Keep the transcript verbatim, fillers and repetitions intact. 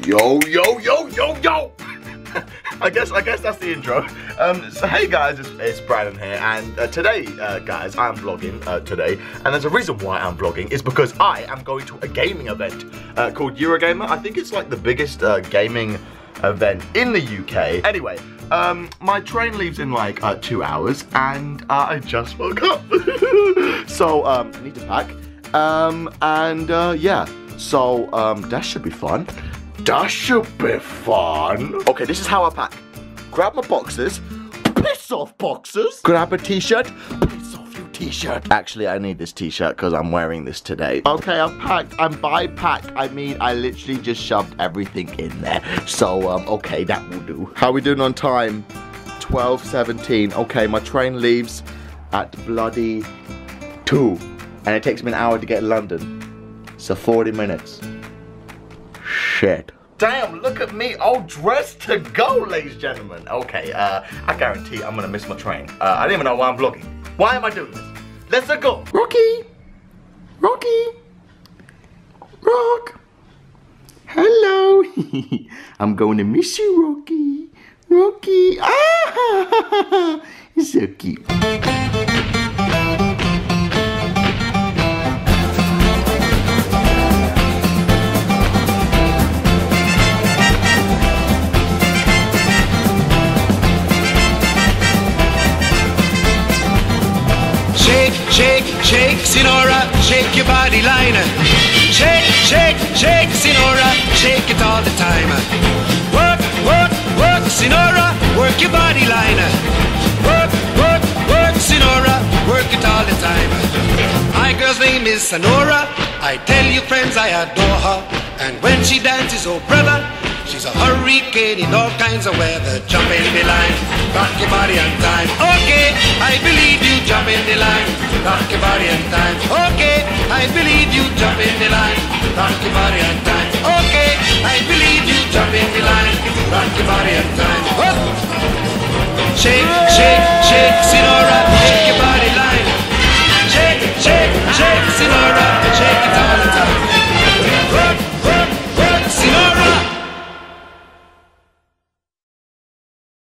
Yo, yo, yo, yo, yo! I guess I guess that's the intro. Um, so hey guys, it's, it's Brandon here, and uh, today, uh, guys, I'm vlogging uh, today, and there's a reason why I'm vlogging. Is because I am going to a gaming event uh, called Eurogamer. I think it's like the biggest uh, gaming event in the U K. Anyway, um, my train leaves in like uh, two hours, and uh, I just woke up, so um, I need to pack. Um, and uh, yeah, so um, that should be fun. That should be fun. Okay, this is how I pack. Grab my boxes. Piss off, boxes. Grab a t-shirt. Piss off your t-shirt. Actually, I need this t-shirt because I'm wearing this today. Okay, I've packed. And by pack, I mean I literally just shoved everything in there. So, um, okay, that will do. How are we doing on time? twelve seventeen. Okay, my train leaves at bloody two. And it takes me an hour to get to London. So forty minutes. Shit. Damn, look at me, all dressed to go, ladies and gentlemen. Okay, uh, I guarantee I'm gonna miss my train. Uh, I don't even know why I'm vlogging. Why am I doing this? Let's go. Rocky. Rocky. Rock. Hello. I'm going to miss you, Rocky. Rocky. Ah, it's so cute. Shake, shake, Sinora, shake your body line. Shake, shake, shake, Sinora, shake it all the time. Work, work, work, Sinora, work your body line. Work, work, work, Sinora, work it all the time. My girl's name is Sonora. I tell you friends I adore her. And when she dances, oh brother, she's a hurricane in all kinds of weather. Jump in the line, rock your body on time. Okay, I believe you, jump in the line, rock your body on time. Okay, I believe you, jump in the line, rock your body on time. Okay, I believe you, jump in the line, rock your body on time. Up. Shake, shake, shake, Sinora, shake